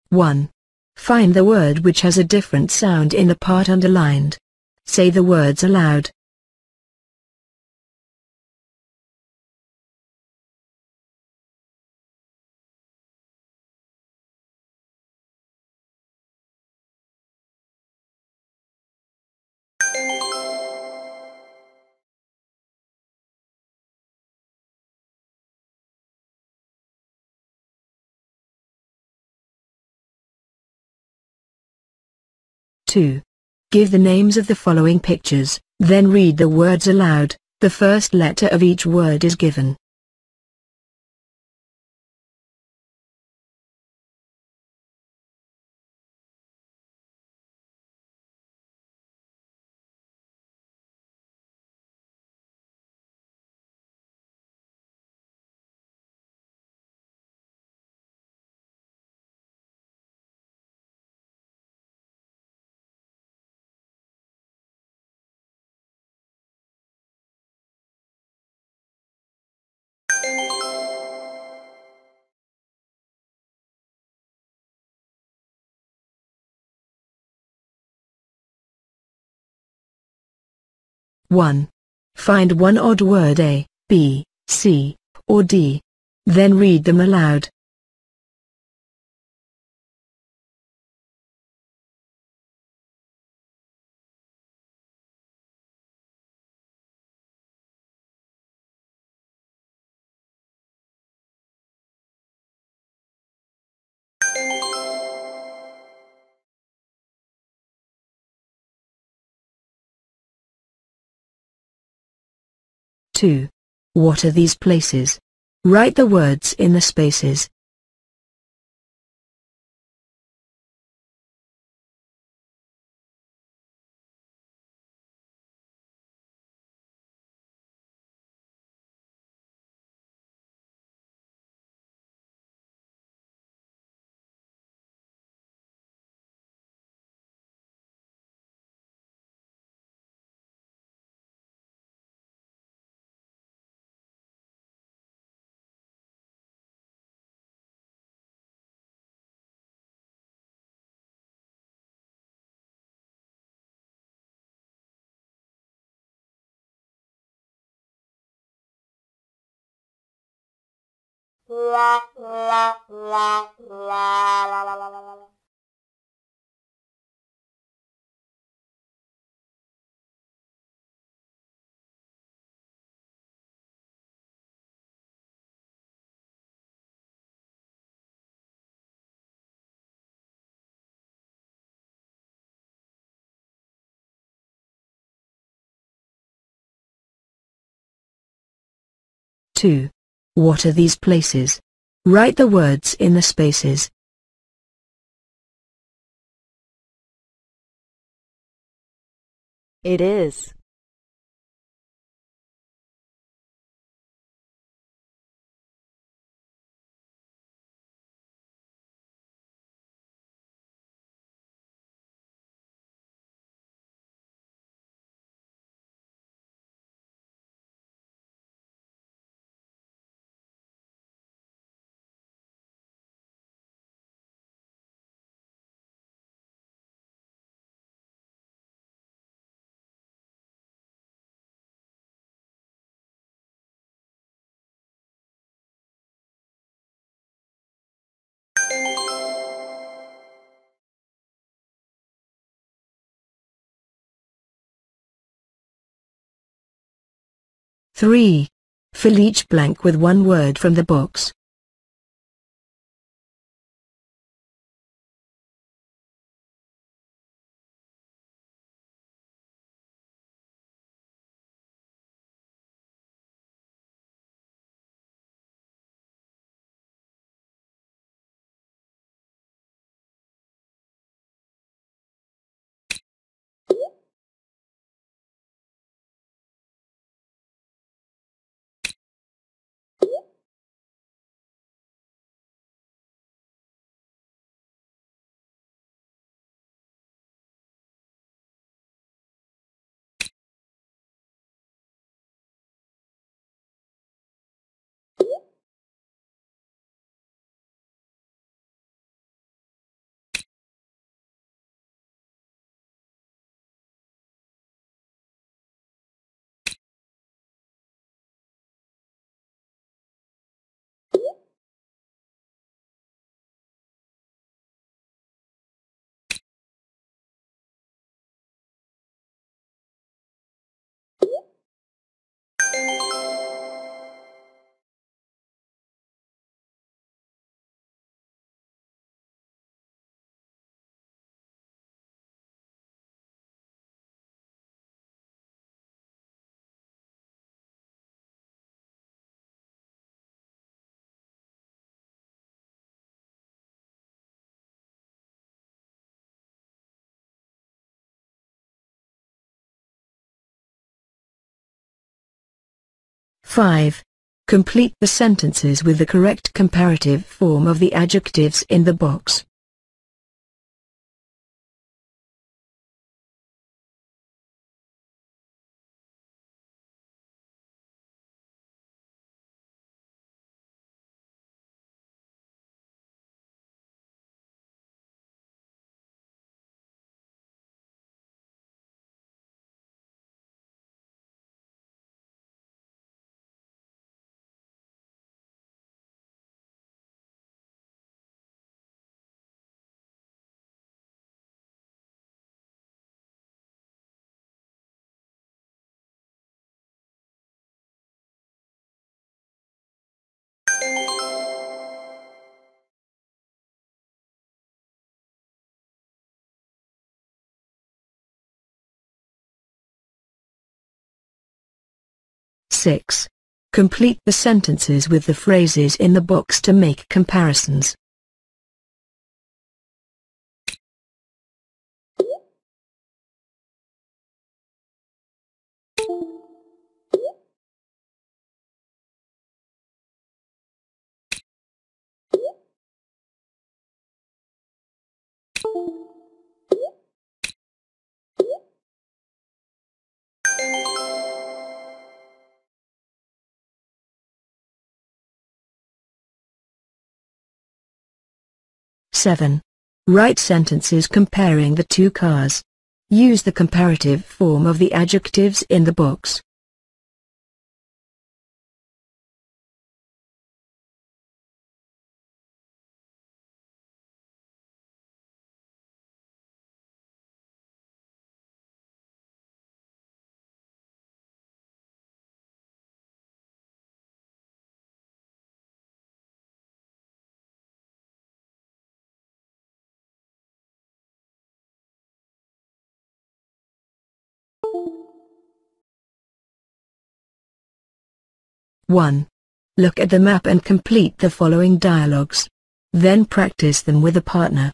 1. Find the word which has a different sound in the part underlined. Say the words aloud. 2. Give the names of the following pictures, then read the words aloud. The first letter of each word is given. One. Find one odd word A, B, C, or D. Then read them aloud. 2. What are these places? Write the words in the spaces. 2. What are these places? Write the words in the spaces. It is. Three. Fill each blank with one word from the box. 5. Complete the sentences with the correct comparative form of the adjectives in the box. Six. Complete the sentences with the phrases in the box to make comparisons. Seven. Write sentences comparing the two cars. Use the comparative form of the adjectives in the box. One. Look at the map and complete the following dialogues. Then practice them with a partner.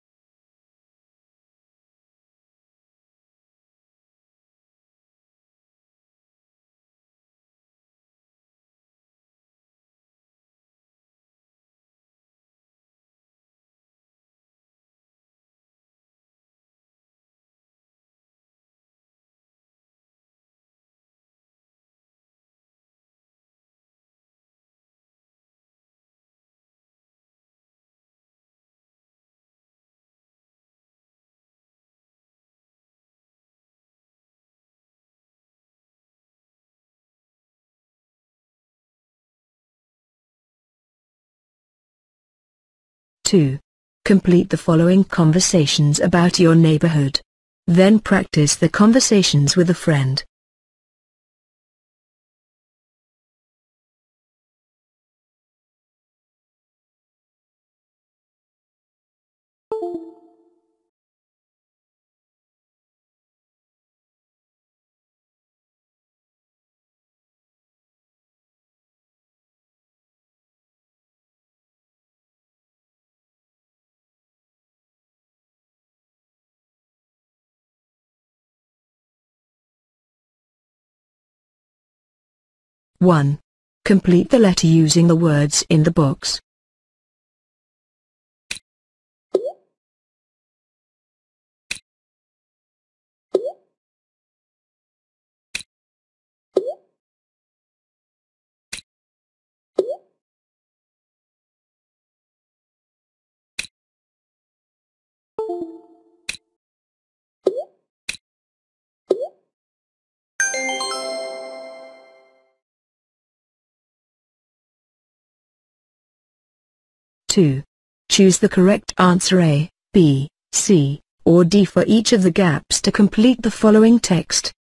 Two. Complete the following conversations about your neighborhood. Then practice the conversations with a friend. One. Complete the letter using the words in the box. Two. Choose the correct answer A, B, C, or D for each of the gaps to complete the following text.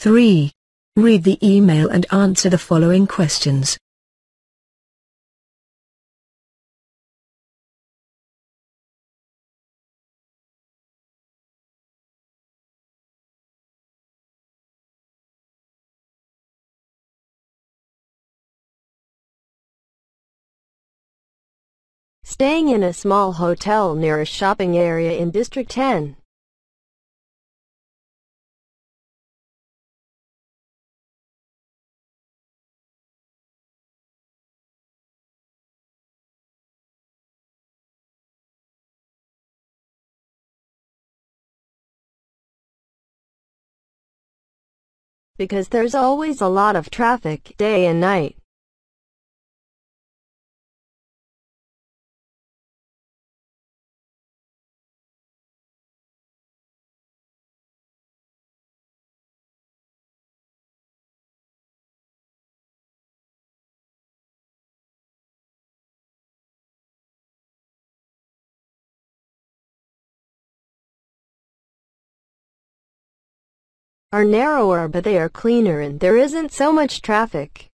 3. Read the email and answer the following questions. Staying in a small hotel near a shopping area in District 10. Because there's always a lot of traffic, day and night. Are narrower, but they are cleaner and there isn't so much traffic.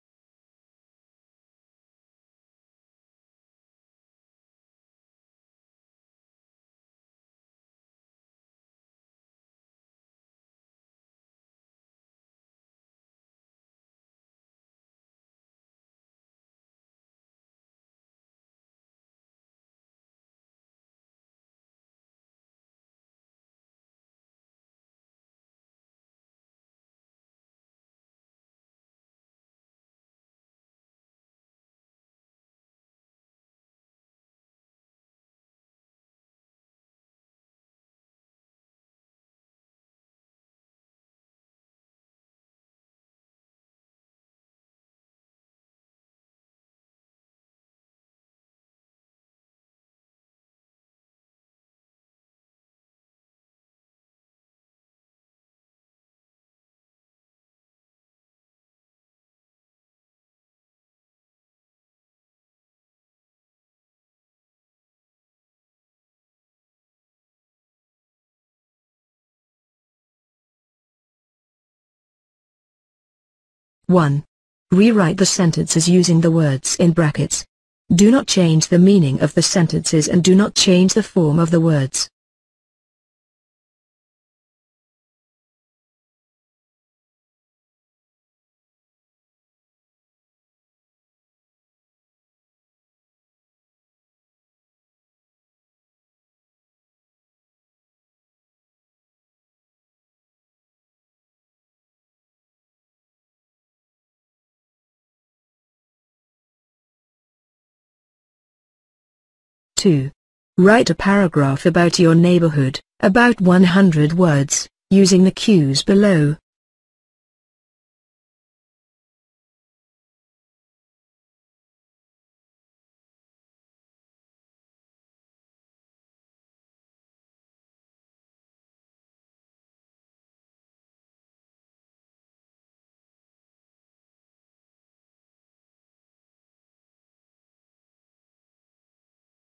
One. Rewrite the sentences using the words in brackets. Do not change the meaning of the sentences and do not change the form of the words. 2. Write a paragraph about your neighborhood, about 100 words, using the cues below.